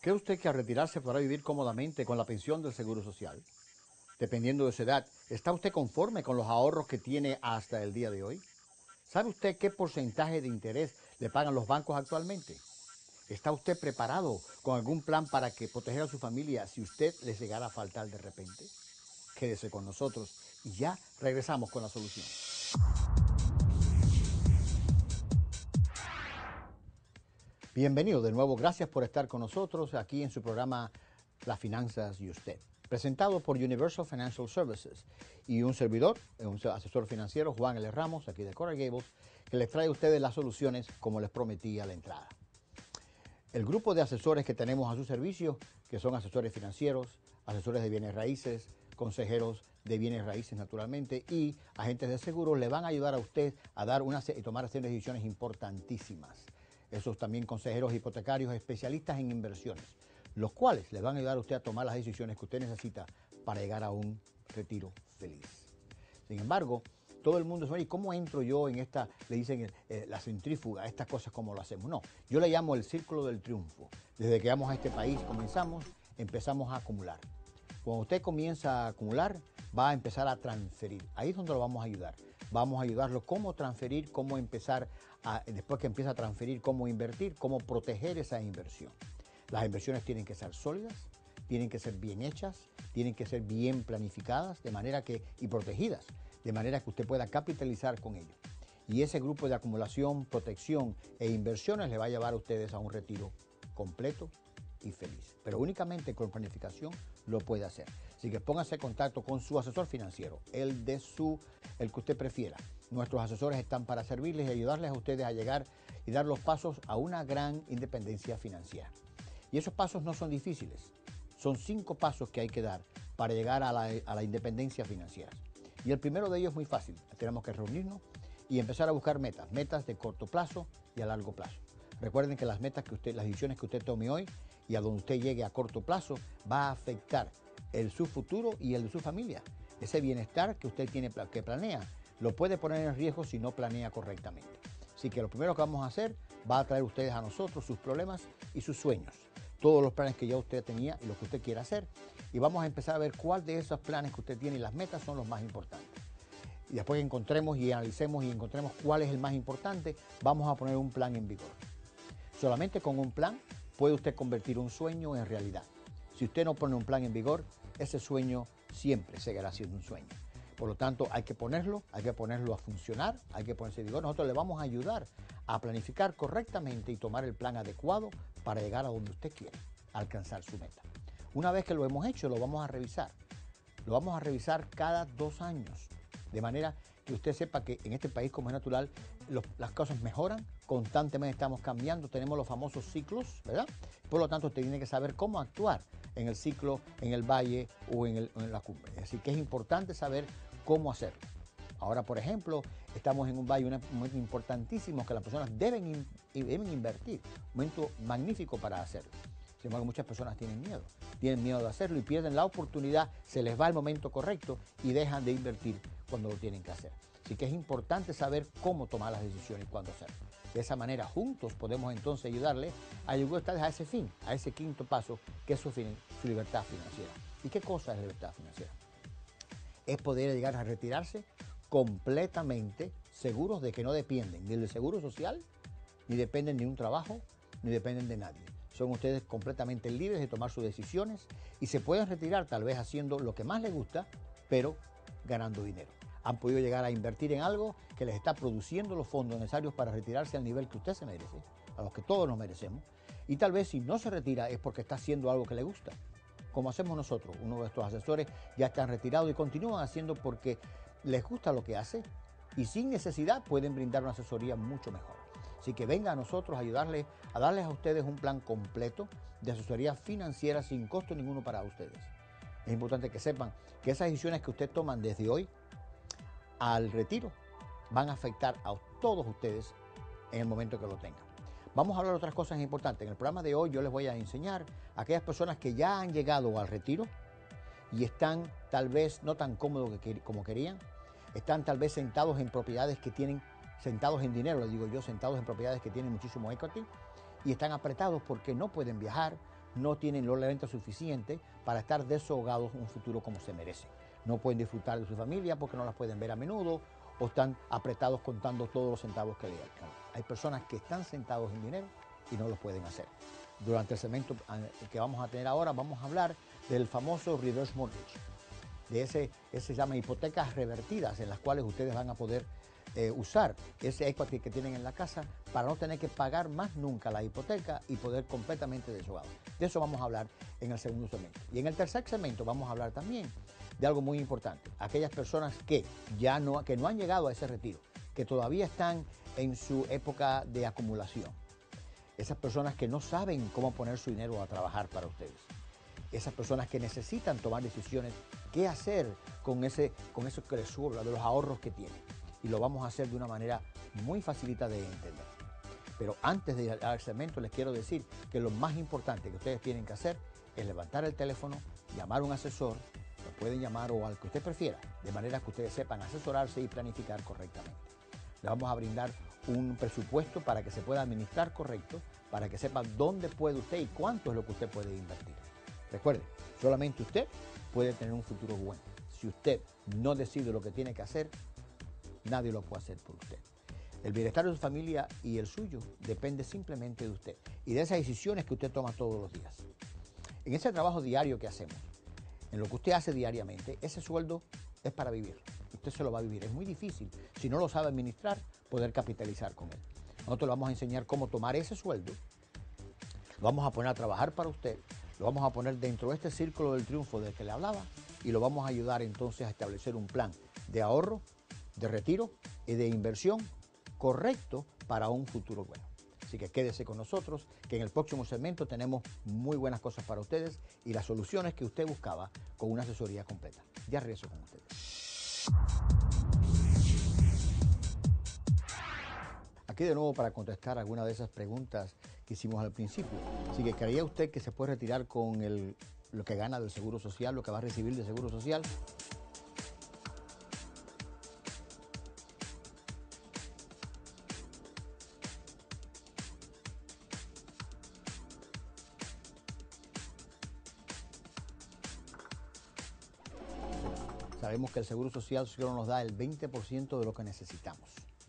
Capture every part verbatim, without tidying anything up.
¿Cree usted que al retirarse podrá vivir cómodamente con la pensión del Seguro Social? Dependiendo de su edad, ¿está usted conforme con los ahorros que tiene hasta el día de hoy? ¿Sabe usted qué porcentaje de interés le pagan los bancos actualmente? ¿Está usted preparado con algún plan para que proteger a su familia si usted les llegara a faltar de repente? Quédese con nosotros y ya regresamos con la solución. Bienvenido de nuevo, gracias por estar con nosotros aquí en su programa Las Finanzas y Usted, presentado por Universal Financial Services y un servidor, un asesor financiero, Juan L. Ramos, aquí de Coral Gables, que les trae a ustedes las soluciones como les prometí a la entrada. El grupo de asesores que tenemos a su servicio, que son asesores financieros, asesores de bienes raíces, consejeros de bienes raíces naturalmente y agentes de seguros, le van a ayudar a usted a dar una y tomar decisiones importantísimas. Esos también consejeros hipotecarios especialistas en inversiones, los cuales le van a ayudar a usted a tomar las decisiones que usted necesita para llegar a un retiro feliz. Sin embargo, todo el mundo dice, ¿y cómo entro yo en esta, le dicen eh, la centrífuga, estas cosas como lo hacemos? No, yo le llamo el círculo del triunfo. Desde que llegamos a este país, comenzamos, empezamos a acumular. Cuando usted comienza a acumular, va a empezar a transferir. Ahí es donde lo vamos a ayudar. Vamos a ayudarlo cómo transferir, cómo empezar, a, después que empieza a transferir, cómo invertir, cómo proteger esa inversión. Las inversiones tienen que ser sólidas, tienen que ser bien hechas, tienen que ser bien planificadas de manera que, y protegidas, de manera que usted pueda capitalizar con ello. Y ese grupo de acumulación, protección e inversiones le va a llevar a ustedes a un retiro completo y feliz. Pero únicamente con planificación lo puede hacer. Así que póngase en contacto con su asesor financiero, el de su, el que usted prefiera. Nuestros asesores están para servirles y ayudarles a ustedes a llegar y dar los pasos a una gran independencia financiera. Y esos pasos no son difíciles. Son cinco pasos que hay que dar para llegar a la, a la independencia financiera. Y el primero de ellos es muy fácil. Tenemos que reunirnos y empezar a buscar metas, metas de corto plazo y a largo plazo. Recuerden que las metas que usted, las decisiones que usted tome hoy y a donde usted llegue a corto plazo va a afectar el su futuro y el de su familia. Ese bienestar que usted tiene que planea lo puede poner en riesgo si no planea correctamente. Así que lo primero que vamos a hacer va a traer ustedes a nosotros sus problemas y sus sueños. Todos los planes que ya usted tenía y lo que usted quiera hacer. Y vamos a empezar a ver cuál de esos planes que usted tiene y las metas son los más importantes. Y después que encontremos y analicemos y encontremos cuál es el más importante, vamos a poner un plan en vigor. Solamente con un plan puede usted convertir un sueño en realidad. Si usted no pone un plan en vigor, ese sueño siempre seguirá siendo un sueño. Por lo tanto, hay que ponerlo, hay que ponerlo a funcionar, hay que ponerse en vigor. Nosotros le vamos a ayudar a planificar correctamente y tomar el plan adecuado para llegar a donde usted quiere, alcanzar su meta. Una vez que lo hemos hecho, lo vamos a revisar. Lo vamos a revisar cada dos años, de manera que usted sepa que en este país, como es natural, los, las cosas mejoran, constantemente estamos cambiando, tenemos los famosos ciclos, ¿verdad? Por lo tanto, usted tiene que saber cómo actuar en el ciclo, en el valle o en, el, en la cumbre. Así que es importante saber cómo hacerlo. Ahora, por ejemplo, estamos en un valle, un momento importantísimo que las personas deben, in, deben invertir, un momento magnífico para hacerlo. Sin embargo, muchas personas tienen miedo, tienen miedo de hacerlo y pierden la oportunidad, se les va el momento correcto y dejan de invertir cuando lo tienen que hacer. Así que es importante saber cómo tomar las decisiones y cuándo hacerlo. De esa manera, juntos podemos entonces ayudarle a llegar a ustedes a ese fin, a ese quinto paso, que es su, fin, su libertad financiera. ¿Y qué cosa es la libertad financiera? Es poder llegar a retirarse completamente seguros de que no dependen ni del seguro social, ni dependen de un trabajo, ni dependen de nadie. Son ustedes completamente libres de tomar sus decisiones y se pueden retirar tal vez haciendo lo que más les gusta, pero ganando dinero. Han podido llegar a invertir en algo que les está produciendo los fondos necesarios para retirarse al nivel que usted se merece, a los que todos nos merecemos. Y tal vez si no se retira es porque está haciendo algo que le gusta, como hacemos nosotros. Uno de nuestros asesores ya están retirados y continúan haciendo porque les gusta lo que hace y sin necesidad pueden brindar una asesoría mucho mejor. Así que venga a nosotros a ayudarles, a darles a ustedes un plan completo de asesoría financiera sin costo ninguno para ustedes. Es importante que sepan que esas decisiones que ustedes toman desde hoy al retiro van a afectar a todos ustedes en el momento que lo tengan. Vamos a hablar de otras cosas importantes. En el programa de hoy yo les voy a enseñar a aquellas personas que ya han llegado al retiro y están tal vez no tan cómodos como querían, están tal vez sentados en propiedades que tienen, sentados en dinero, les digo yo, sentados en propiedades que tienen muchísimo equity y están apretados porque no pueden viajar, no tienen la renta suficiente para estar desahogados en un futuro como se merece. No pueden disfrutar de su familia porque no las pueden ver a menudo o están apretados contando todos los centavos que le alcanzan. Hay personas que están sentados en dinero y no lo pueden hacer. Durante el segmento que vamos a tener ahora, vamos a hablar del famoso reverse mortgage, de ese, ese se llama hipotecas revertidas, en las cuales ustedes van a poder eh, usar ese equity que tienen en la casa para no tener que pagar más nunca la hipoteca y poder completamente desahogado. De eso vamos a hablar en el segundo segmento. Y en el tercer segmento vamos a hablar también de algo muy importante. Aquellas personas que ya no, que no han llegado a ese retiro, que todavía están en su época de acumulación. Esas personas que no saben cómo poner su dinero a trabajar para ustedes. Esas personas que necesitan tomar decisiones, qué hacer con, ese, con eso que les sobra, de los ahorros que tienen. Y lo vamos a hacer de una manera muy facilita de entender. Pero antes de ir al segmento les quiero decir que lo más importante que ustedes tienen que hacer es levantar el teléfono, llamar a un asesor, lo pueden llamar o al que usted prefiera, de manera que ustedes sepan asesorarse y planificar correctamente. Le vamos a brindar un presupuesto para que se pueda administrar correcto, para que sepa dónde puede usted y cuánto es lo que usted puede invertir. Recuerde, solamente usted puede tener un futuro bueno. Si usted no decide lo que tiene que hacer, nadie lo puede hacer por usted. El bienestar de su familia y el suyo depende simplemente de usted y de esas decisiones que usted toma todos los días. En ese trabajo diario que hacemos, en lo que usted hace diariamente, ese sueldo es para vivir. Usted se lo va a vivir. Es muy difícil, si no lo sabe administrar, poder capitalizar con él. Nosotros le vamos a enseñar cómo tomar ese sueldo, lo vamos a poner a trabajar para usted, lo vamos a poner dentro de este círculo del triunfo del que le hablaba y lo vamos a ayudar entonces a establecer un plan de ahorro, de retiro y de inversión correcto para un futuro bueno. Así que quédese con nosotros, que en el próximo segmento tenemos muy buenas cosas para ustedes y las soluciones que usted buscaba con una asesoría completa. Ya regreso con ustedes. Aquí de nuevo para contestar algunas de esas preguntas que hicimos al principio. Así que, ¿creía usted que se puede retirar con el, lo que gana del Seguro Social, lo que va a recibir del Seguro Social? Sabemos que el Seguro Social solo nos da el veinte por ciento de lo que necesitamos.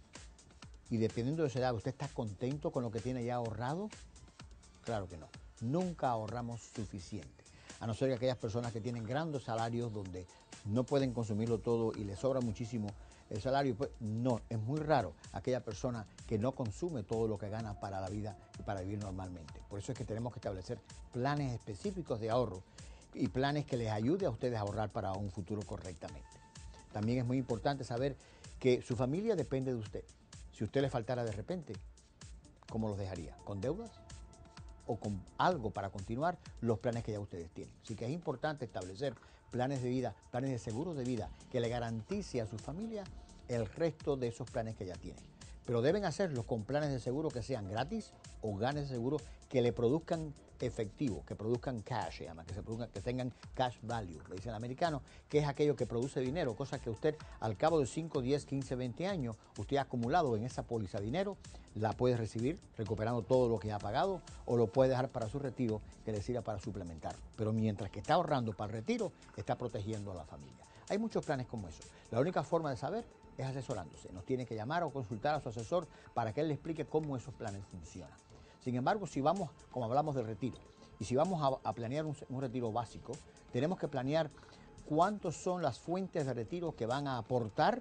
Y dependiendo de su edad, ¿usted está contento con lo que tiene ya ahorrado? Claro que no. Nunca ahorramos suficiente. A no ser que aquellas personas que tienen grandes salarios donde no pueden consumirlo todo y les sobra muchísimo el salario, pues no, es muy raro aquella persona que no consume todo lo que gana para la vida y para vivir normalmente. Por eso es que tenemos que establecer planes específicos de ahorro y planes que les ayude a ustedes a ahorrar para un futuro correctamente. También es muy importante saber que su familia depende de usted. Si usted le faltara de repente, ¿cómo los dejaría? ¿Con deudas? ¿O con algo para continuar los planes que ya ustedes tienen? Así que es importante establecer planes de vida, planes de seguros de vida que le garantice a su familia el resto de esos planes que ya tienen. Pero deben hacerlo con planes de seguro que sean gratis o planes de seguro que le produzcan efectivo, que produzcan cash, se llama, que, se produzcan, que tengan cash value, le dicen el americano, que es aquello que produce dinero, cosa que usted al cabo de cinco, diez, quince, veinte años, usted ha acumulado en esa póliza dinero, la puede recibir recuperando todo lo que ha pagado o lo puede dejar para su retiro que le sirva para suplementar. Pero mientras que está ahorrando para el retiro, está protegiendo a la familia. Hay muchos planes como eso. La única forma de saber es asesorándose. Nos tiene que llamar o consultar a su asesor para que él le explique cómo esos planes funcionan. Sin embargo, si vamos, como hablamos del retiro, y si vamos a, a planear un, un retiro básico, tenemos que planear cuántas son las fuentes de retiro que van a aportar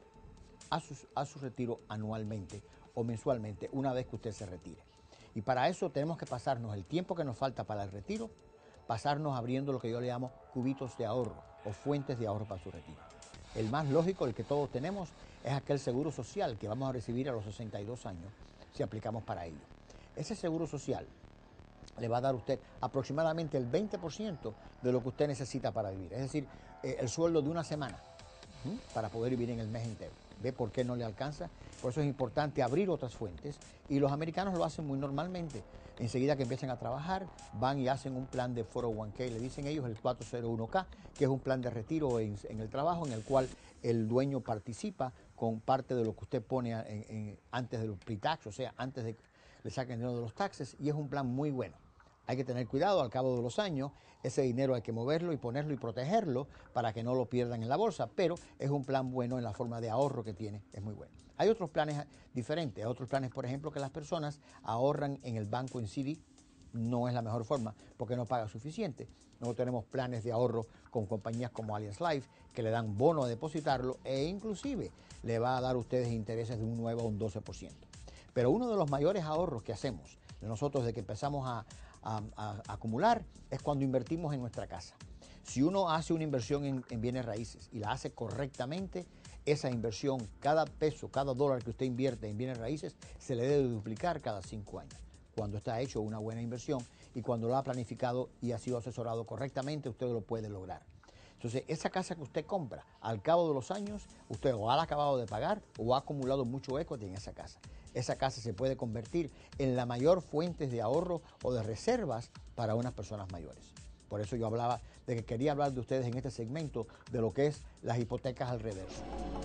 a, sus, a su retiro anualmente o mensualmente una vez que usted se retire. Y para eso tenemos que pasarnos el tiempo que nos falta para el retiro, pasarnos abriendo lo que yo le llamo cubitos de ahorro o fuentes de ahorro para su retiro. El más lógico, el que todos tenemos, es aquel seguro social que vamos a recibir a los sesenta y dos años si aplicamos para ello. Ese seguro social le va a dar a usted aproximadamente el veinte por ciento de lo que usted necesita para vivir. Es decir, eh, el sueldo de una semana ¿sí? para poder vivir en el mes entero. ¿Ve por qué no le alcanza? Por eso es importante abrir otras fuentes y los americanos lo hacen muy normalmente. Enseguida que empiezan a trabajar, van y hacen un plan de cuatro oh uno k, le dicen ellos el cuatro cero uno k, que es un plan de retiro en, en el trabajo en el cual el dueño participa con parte de lo que usted pone en, en, antes de los pre-tax, o sea, antes de que le saquen dinero de los taxes, y es un plan muy bueno. Hay que tener cuidado, al cabo de los años, ese dinero hay que moverlo y ponerlo y protegerlo para que no lo pierdan en la bolsa, pero es un plan bueno en la forma de ahorro que tiene, es muy bueno. Hay otros planes diferentes, hay otros planes, por ejemplo, que las personas ahorran en el banco en C D, no es la mejor forma porque no paga suficiente. Nosotros tenemos planes de ahorro con compañías como Allianz Life que le dan bono a depositarlo e inclusive le va a dar a ustedes intereses de un nueve a un doce por ciento. Pero uno de los mayores ahorros que hacemos de nosotros desde que empezamos a A, a, a acumular es cuando invertimos en nuestra casa. Si uno hace una inversión en, en bienes raíces y la hace correctamente, esa inversión, cada peso, cada dólar que usted invierte en bienes raíces, se le debe duplicar cada cinco años. Cuando está hecho una buena inversión y cuando lo ha planificado y ha sido asesorado correctamente, usted lo puede lograr. Entonces, esa casa que usted compra, al cabo de los años, usted o ha acabado de pagar o ha acumulado mucho equity en esa casa. Esa casa se puede convertir en la mayor fuente de ahorro o de reservas para unas personas mayores. Por eso yo hablaba de que quería hablar de ustedes en este segmento de lo que es las hipotecas al reverso.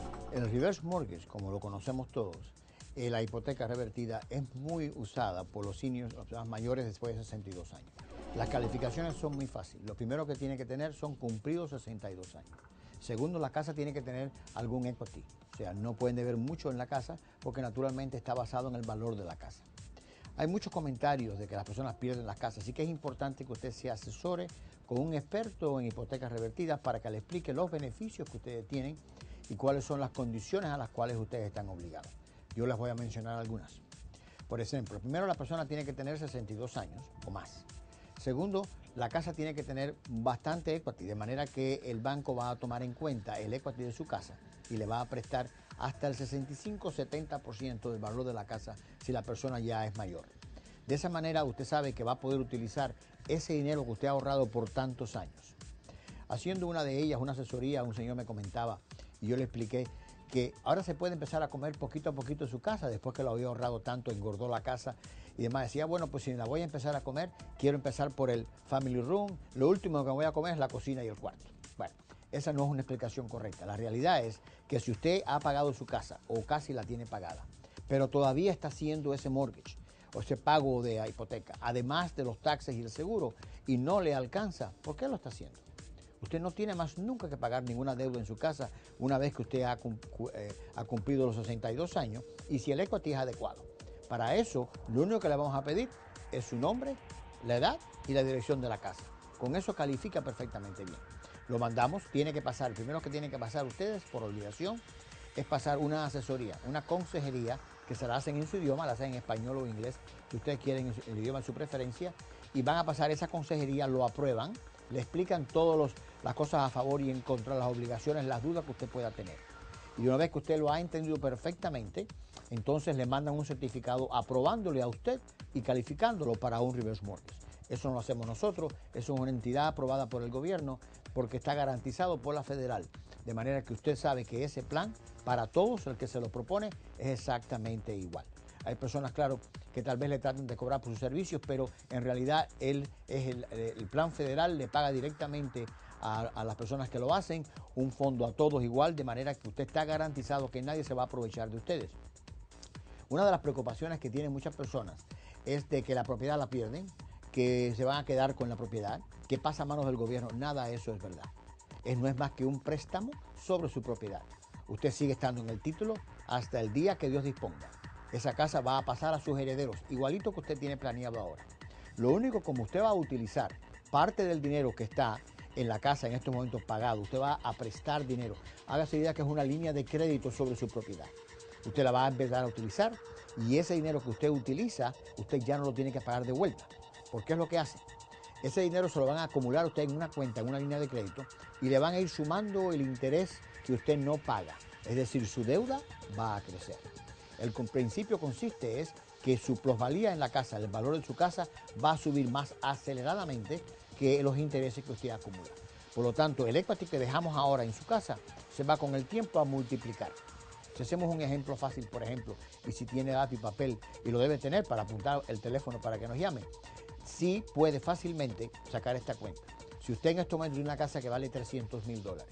El reverse mortgage, como lo conocemos todos, eh, la hipoteca revertida es muy usada por los seniors, los mayores después de sesenta y dos años. Las calificaciones son muy fáciles. Lo primero que tiene que tener son cumplidos sesenta y dos años. Segundo, la casa tiene que tener algún equity. O sea, no pueden deber mucho en la casa porque naturalmente está basado en el valor de la casa. Hay muchos comentarios de que las personas pierden las casas, así que es importante que usted se asesore con un experto en hipotecas revertidas para que le explique los beneficios que ustedes tienen y cuáles son las condiciones a las cuales ustedes están obligados. Yo les voy a mencionar algunas. Por ejemplo, primero la persona tiene que tener sesenta y dos años o más. Segundo, la casa tiene que tener bastante equity, de manera que el banco va a tomar en cuenta el equity de su casa y le va a prestar hasta el sesenta y cinco a setenta por ciento del valor de la casa si la persona ya es mayor. De esa manera usted sabe que va a poder utilizar ese dinero que usted ha ahorrado por tantos años. Haciendo una de ellas, una asesoría, un señor me comentaba y yo le expliqué que ahora se puede empezar a comer poquito a poquito en su casa, después que lo había ahorrado tanto, engordó la casa y demás. Decía, bueno, pues si la voy a empezar a comer, quiero empezar por el family room, lo último que voy a comer es la cocina y el cuarto. Bueno, esa no es una explicación correcta. La realidad es que si usted ha pagado su casa o casi la tiene pagada, pero todavía está haciendo ese mortgage o ese pago de hipoteca, además de los taxes y el seguro, y no le alcanza, ¿por qué lo está haciendo? Usted no tiene más nunca que pagar ninguna deuda en su casa una vez que usted ha, eh, ha cumplido los sesenta y dos años y si el equity es adecuado. Para eso, lo único que le vamos a pedir es su nombre, la edad y la dirección de la casa. Con eso califica perfectamente bien. Lo mandamos, tiene que pasar, primero que tienen que pasar ustedes por obligación es pasar una asesoría, una consejería que se la hacen en su idioma, la hacen en español o inglés, que ustedes quieren el idioma de su preferencia, y van a pasar esa consejería, lo aprueban, le explican todas las cosas a favor y en contra, las obligaciones, las dudas que usted pueda tener. Y una vez que usted lo ha entendido perfectamente, entonces le mandan un certificado aprobándole a usted y calificándolo para un reverse mortgage. Eso no lo hacemos nosotros, eso es una entidad aprobada por el gobierno porque está garantizado por la federal. De manera que usted sabe que ese plan, para todos el que se lo propone, es exactamente igual. Hay personas, claro, que tal vez le traten de cobrar por sus servicios, pero en realidad él es el, el plan federal le paga directamente a, a las personas que lo hacen un fondo a todos igual, de manera que usted está garantizado que nadie se va a aprovechar de ustedes. Una de las preocupaciones que tienen muchas personas es de que la propiedad la pierden, que se van a quedar con la propiedad, que pasa a manos del gobierno. Nada de eso es verdad. Es, no es más que un préstamo sobre su propiedad. Usted sigue estando en el título hasta el día que Dios disponga. Esa casa va a pasar a sus herederos, igualito que usted tiene planeado ahora. Lo único, como usted va a utilizar parte del dinero que está en la casa en estos momentos pagado, usted va a prestar dinero. Hágase idea que es una línea de crédito sobre su propiedad. Usted la va a empezar a utilizar y ese dinero que usted utiliza, usted ya no lo tiene que pagar de vuelta. ¿Por qué es lo que hace? Ese dinero se lo van a acumular usted en una cuenta, en una línea de crédito, y le van a ir sumando el interés que usted no paga. Es decir, su deuda va a crecer. El principio consiste es que su plusvalía en la casa, el valor de su casa, va a subir más aceleradamente que los intereses que usted acumula. Por lo tanto, el equity que dejamos ahora en su casa se va con el tiempo a multiplicar. Si hacemos un ejemplo fácil, por ejemplo, y si tiene lápiz y papel, y lo debe tener para apuntar el teléfono para que nos llame, sí puede fácilmente sacar esta cuenta. Si usted en este momento tiene una casa que vale trescientos mil dólares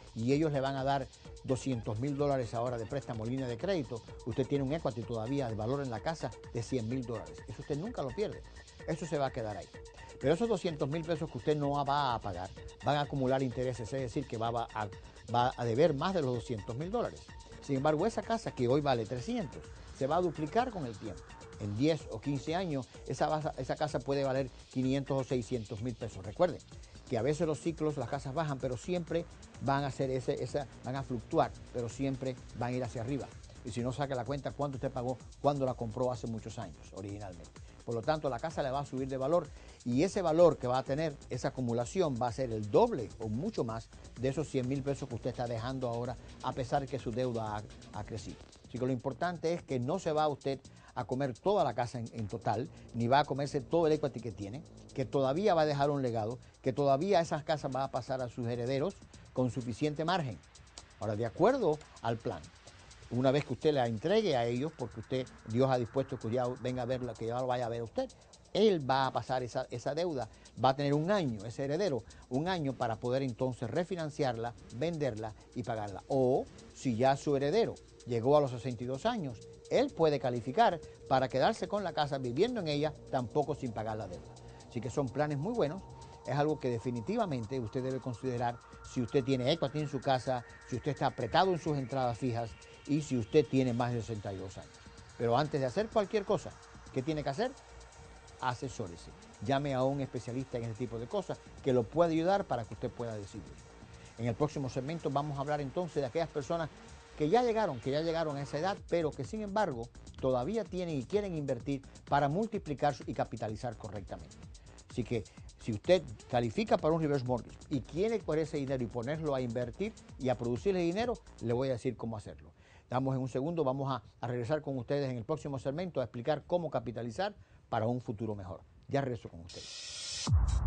y ellos le van a dar doscientos mil dólares ahora de préstamo, línea de crédito, usted tiene un equity todavía de valor en la casa de cien mil dólares. Eso usted nunca lo pierde. Eso se va a quedar ahí. Pero esos doscientos mil pesos que usted no va a pagar van a acumular intereses, es decir, que va a, va a deber más de los doscientos mil dólares. Sin embargo, esa casa que hoy vale trescientos, se va a duplicar con el tiempo. En diez o quince años, esa, esa casa puede valer quinientos o seiscientos mil pesos. Recuerden que a veces los ciclos, las casas bajan, pero siempre van a hacer ese, esa, van a fluctuar, pero siempre van a ir hacia arriba. Y si no, saca la cuenta cuánto usted pagó cuando la compró hace muchos años, originalmente. Por lo tanto, la casa le va a subir de valor y ese valor que va a tener, esa acumulación, va a ser el doble o mucho más de esos cien mil pesos que usted está dejando ahora, a pesar que su deuda ha, ha crecido. Así que lo importante es que no se va usted a comer toda la casa en, en total, ni va a comerse todo el equity que tiene, que todavía va a dejar un legado, que todavía esas casas van a pasar a sus herederos con suficiente margen. Ahora, de acuerdo al plan, una vez que usted la entregue a ellos, porque usted, Dios ha dispuesto que ya venga a verla, que ya lo vaya a ver usted, él va a pasar esa, esa deuda, va a tener un año, ese heredero, un año para poder entonces refinanciarla, venderla y pagarla. O si ya su heredero llegó a los sesenta y dos años, él puede calificar para quedarse con la casa viviendo en ella, tampoco sin pagar la deuda. Así que son planes muy buenos. Es algo que definitivamente usted debe considerar si usted tiene equity en su casa, si usted está apretado en sus entradas fijas y si usted tiene más de sesenta y dos años. Pero antes de hacer cualquier cosa, ¿qué tiene que hacer? Asesórese. Llame a un especialista en ese tipo de cosas que lo puede ayudar para que usted pueda decidir. En el próximo segmento vamos a hablar entonces de aquellas personas que ya llegaron, que ya llegaron a esa edad, pero que sin embargo todavía tienen y quieren invertir para multiplicar y capitalizar correctamente. Así que si usted califica para un reverse mortgage y quiere coger ese dinero y ponerlo a invertir y a producirle dinero, le voy a decir cómo hacerlo. Damos en un segundo, vamos a, a regresar con ustedes en el próximo segmento a explicar cómo capitalizar para un futuro mejor. Ya regreso con ustedes.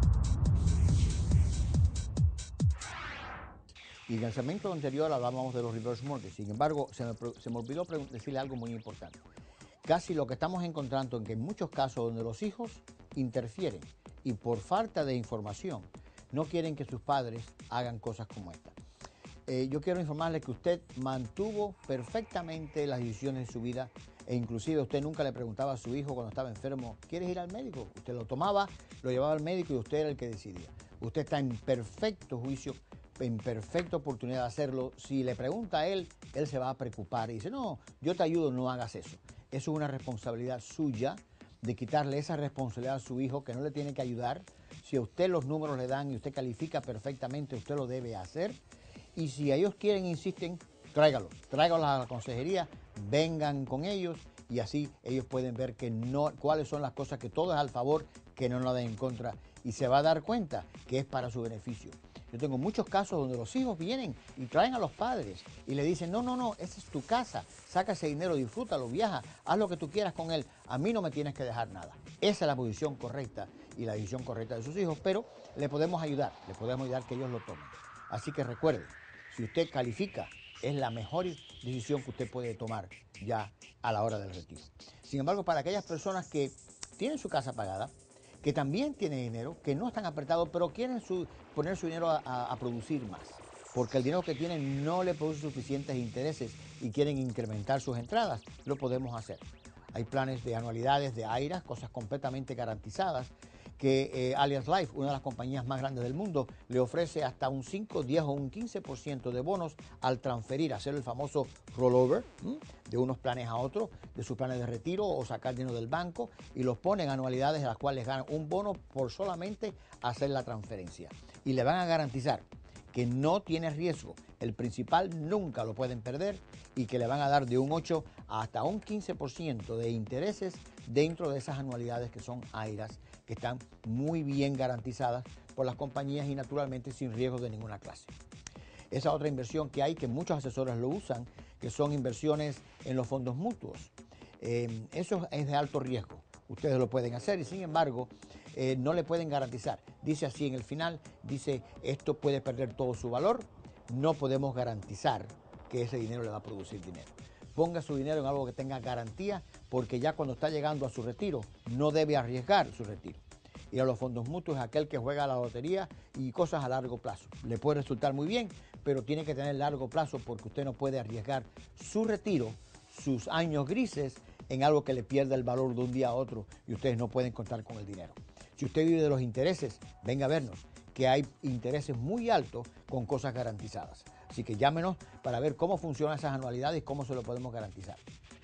Y en el segmento anterior hablábamos de los reverse mortgages. Sin embargo, se me, se me olvidó decirle algo muy importante. Casi lo que estamos encontrando en que en muchos casos donde los hijos interfieren y por falta de información no quieren que sus padres hagan cosas como esta. Eh, yo quiero informarle que usted mantuvo perfectamente las decisiones de su vida e inclusive usted nunca le preguntaba a su hijo cuando estaba enfermo, ¿quieres ir al médico? Usted lo tomaba, lo llevaba al médico y usted era el que decidía. Usted está en perfecto juicio, en perfecta oportunidad de hacerlo. Si le pregunta a él, él se va a preocupar y dice, no, yo te ayudo, no hagas eso. Eso es una responsabilidad suya de quitarle esa responsabilidad a su hijo que no le tiene que ayudar. Si a usted los números le dan y usted califica perfectamente, usted lo debe hacer. Y si ellos quieren, insisten, tráigalos, tráigalos a la consejería, vengan con ellos y así ellos pueden ver que no, cuáles son las cosas que todo es al favor, que no nada en contra y se va a dar cuenta que es para su beneficio. Yo tengo muchos casos donde los hijos vienen y traen a los padres y le dicen, no, no, no, esa es tu casa, saca ese dinero, disfrútalo, viaja, haz lo que tú quieras con él, a mí no me tienes que dejar nada. Esa es la posición correcta y la decisión correcta de sus hijos, pero le podemos ayudar, le podemos ayudar que ellos lo tomen. Así que recuerde, si usted califica, es la mejor decisión que usted puede tomar ya a la hora del retiro. Sin embargo, para aquellas personas que tienen su casa pagada, que también tienen dinero, que no están apretados, pero quieren su, poner su dinero a, a, a producir más, porque el dinero que tienen no le produce suficientes intereses y quieren incrementar sus entradas, lo podemos hacer. Hay planes de anualidades, de A I R A, cosas completamente garantizadas, que eh, Allianz Life, una de las compañías más grandes del mundo, le ofrece hasta un cinco, diez o un quince por ciento de bonos al transferir, hacer el famoso rollover ¿m? de unos planes a otros, de sus planes de retiro o sacar dinero del banco y los ponen anualidades en las cuales ganan un bono por solamente hacer la transferencia. Y le van a garantizar que no tiene riesgo, el principal nunca lo pueden perder y que le van a dar de un ocho hasta un quince por ciento de intereses dentro de esas anualidades que son A I R As, que están muy bien garantizadas por las compañías y naturalmente sin riesgo de ninguna clase. Esa otra inversión que hay, que muchos asesores lo usan, que son inversiones en los fondos mutuos. Eh, eso es de alto riesgo. Ustedes lo pueden hacer y sin embargo eh, no le pueden garantizar. Dice así en el final, dice esto puede perder todo su valor, no podemos garantizar que ese dinero le va a producir dinero. Ponga su dinero en algo que tenga garantía porque ya cuando está llegando a su retiro no debe arriesgar su retiro. Ir a los fondos mutuos es aquel que juega a la lotería y cosas a largo plazo. Le puede resultar muy bien, pero tiene que tener largo plazo porque usted no puede arriesgar su retiro, sus años grises, en algo que le pierda el valor de un día a otro y ustedes no pueden contar con el dinero. Si usted vive de los intereses, venga a vernos, que hay intereses muy altos con cosas garantizadas. Así que llámenos para ver cómo funcionan esas anualidades y cómo se lo podemos garantizar.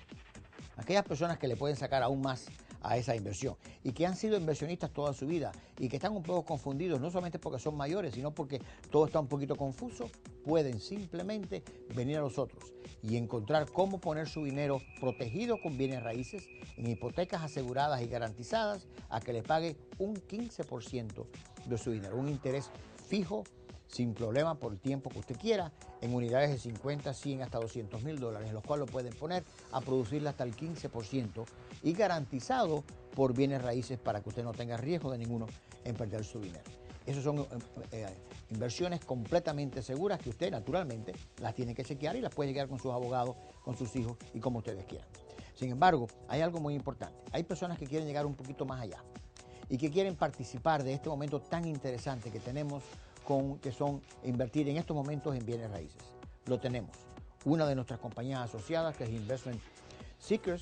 Aquellas personas que le pueden sacar aún más a esa inversión y que han sido inversionistas toda su vida y que están un poco confundidos, no solamente porque son mayores, sino porque todo está un poquito confuso, pueden simplemente venir a nosotros y encontrar cómo poner su dinero protegido con bienes raíces en hipotecas aseguradas y garantizadas a que le pague un quince por ciento de su dinero, un interés fijo, sin problema, por el tiempo que usted quiera, en unidades de cincuenta, cien hasta doscientos mil dólares, en los cuales lo pueden poner a producirle hasta el quince por ciento y garantizado por bienes raíces para que usted no tenga riesgo de ninguno en perder su dinero. Esas son eh, eh, inversiones completamente seguras que usted naturalmente las tiene que chequear y las puede llegar con sus abogados, con sus hijos y como ustedes quieran. Sin embargo, hay algo muy importante. Hay personas que quieren llegar un poquito más allá y que quieren participar de este momento tan interesante que tenemos con, que son invertir en estos momentos en bienes raíces. Lo tenemos. Una de nuestras compañías asociadas, que es Investment Seekers,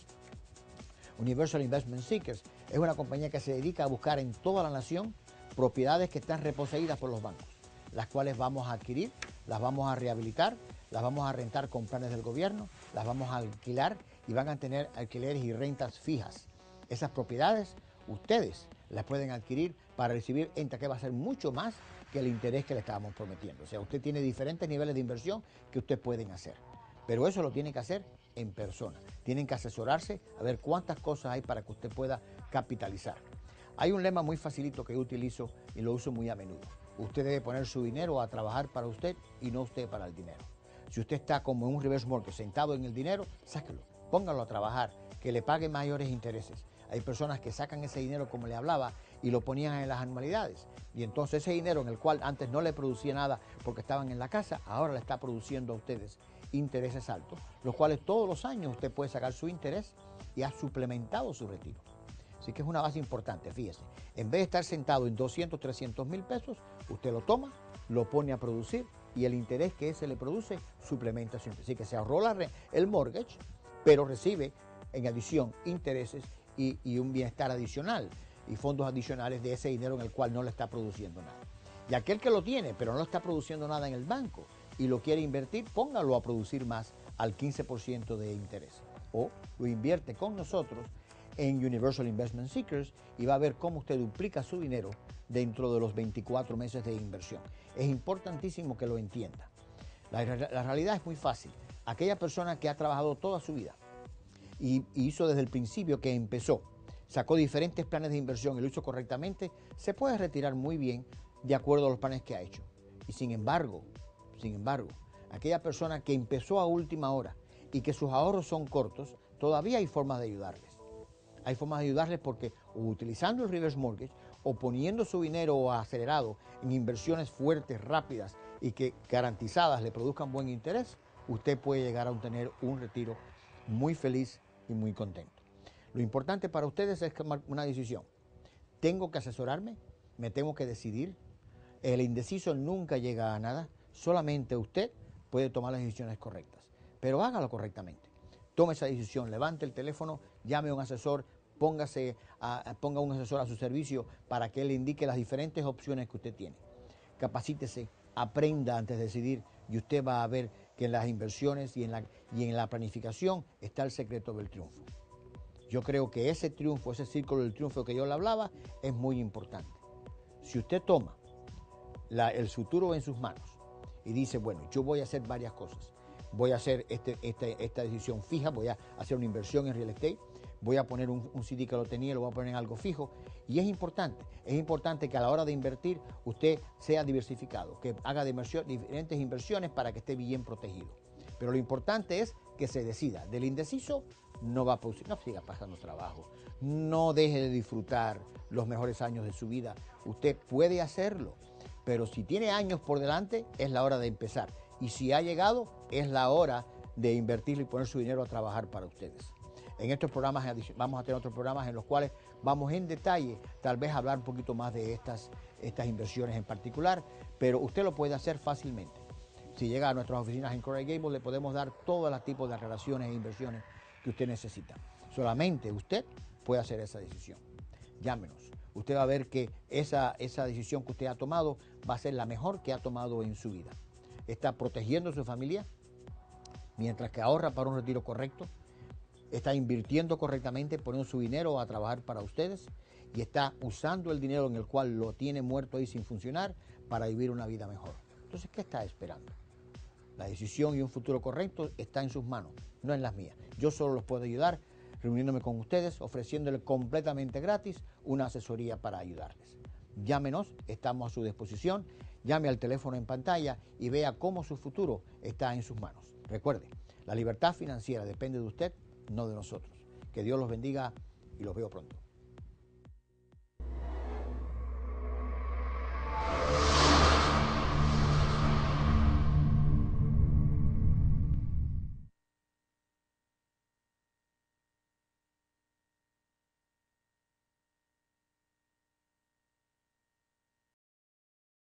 Universal Investment Seekers, es una compañía que se dedica a buscar en toda la nación propiedades que están reposeídas por los bancos, las cuales vamos a adquirir, las vamos a rehabilitar, las vamos a rentar con planes del gobierno, las vamos a alquilar y van a tener alquileres y rentas fijas. Esas propiedades ustedes las pueden adquirir para recibir renta que va a ser mucho más que el interés que le estábamos prometiendo. O sea, usted tiene diferentes niveles de inversión que ustedes pueden hacer. Pero eso lo tiene que hacer en persona. Tienen que asesorarse a ver cuántas cosas hay para que usted pueda capitalizar. Hay un lema muy facilito que yo utilizo y lo uso muy a menudo. Usted debe poner su dinero a trabajar para usted y no usted para el dinero. Si usted está como en un reverse mortgage sentado en el dinero, sáquelo, póngalo a trabajar, que le pague mayores intereses. Hay personas que sacan ese dinero, como le hablaba, y lo ponían en las anualidades. Y entonces ese dinero, en el cual antes no le producía nada porque estaban en la casa, ahora le está produciendo a ustedes intereses altos, los cuales todos los años usted puede sacar su interés y ha suplementado su retiro. Así que es una base importante, fíjese. En vez de estar sentado en doscientos, trescientos mil pesos, usted lo toma, lo pone a producir y el interés que ese le produce suplementa su interés. Así que se ahorró la, el mortgage, pero recibe en adición intereses y, y un bienestar adicional y fondos adicionales de ese dinero en el cual no le está produciendo nada. Y aquel que lo tiene, pero no está produciendo nada en el banco y lo quiere invertir, póngalo a producir más al quince por ciento de interés. O lo invierte con nosotros en Universal Investment Seekers y va a ver cómo usted duplica su dinero dentro de los veinticuatro meses de inversión. Es importantísimo que lo entienda. La, la realidad es muy fácil. Aquella persona que ha trabajado toda su vida y, y hizo desde el principio que empezó, sacó diferentes planes de inversión y lo hizo correctamente, se puede retirar muy bien de acuerdo a los planes que ha hecho. Y sin embargo, sin embargo, aquella persona que empezó a última hora y que sus ahorros son cortos, todavía hay formas de ayudarles. Hay formas de ayudarles porque o utilizando el reverse mortgage o poniendo su dinero acelerado en inversiones fuertes, rápidas y que garantizadas le produzcan buen interés, usted puede llegar a tener un retiro muy feliz y muy contento. Lo importante para ustedes es tomar una decisión. Tengo que asesorarme, me tengo que decidir. El indeciso nunca llega a nada, solamente usted puede tomar las decisiones correctas, pero hágalo correctamente. Tome esa decisión, levante el teléfono, llame a un asesor, póngase a, ponga un asesor a su servicio para que él le indique las diferentes opciones que usted tiene. Capacítese, aprenda antes de decidir y usted va a ver que en las inversiones y en la, y en la planificación está el secreto del triunfo. Yo creo que ese triunfo, ese círculo del triunfo que yo le hablaba, es muy importante. Si usted toma la, el futuro en sus manos y dice, bueno, yo voy a hacer varias cosas, voy a hacer este, este, esta decisión fija, voy a hacer una inversión en real estate, voy a poner un, un C D que lo tenía, lo voy a poner en algo fijo, y es importante, es importante que a la hora de invertir usted sea diversificado, que haga diferentes inversiones para que esté bien protegido. Pero lo importante es que se decida. Del indeciso no va a producir, no siga pasando trabajo, no deje de disfrutar los mejores años de su vida. Usted puede hacerlo, pero si tiene años por delante, es la hora de empezar. Y si ha llegado, es la hora de invertir y poner su dinero a trabajar para ustedes. En estos programas vamos a tener otros programas en los cuales vamos en detalle, tal vez hablar un poquito más de estas, estas inversiones en particular, pero usted lo puede hacer fácilmente. Si llega a nuestras oficinas en Coral Gables, le podemos dar todos los tipos de aclaraciones e inversiones que usted necesita. Solamente usted puede hacer esa decisión. Llámenos. Usted va a ver que esa, esa decisión que usted ha tomado va a ser la mejor que ha tomado en su vida. Está protegiendo a su familia, mientras que ahorra para un retiro correcto, está invirtiendo correctamente, poniendo su dinero a trabajar para ustedes y está usando el dinero en el cual lo tiene muerto ahí sin funcionar para vivir una vida mejor. Entonces, ¿qué está esperando? La decisión y un futuro correcto está en sus manos, no en las mías. Yo solo los puedo ayudar reuniéndome con ustedes, ofreciéndoles completamente gratis una asesoría para ayudarles. Llámenos, estamos a su disposición. Llame al teléfono en pantalla y vea cómo su futuro está en sus manos. Recuerde, la libertad financiera depende de usted, no de nosotros. Que Dios los bendiga y los veo pronto.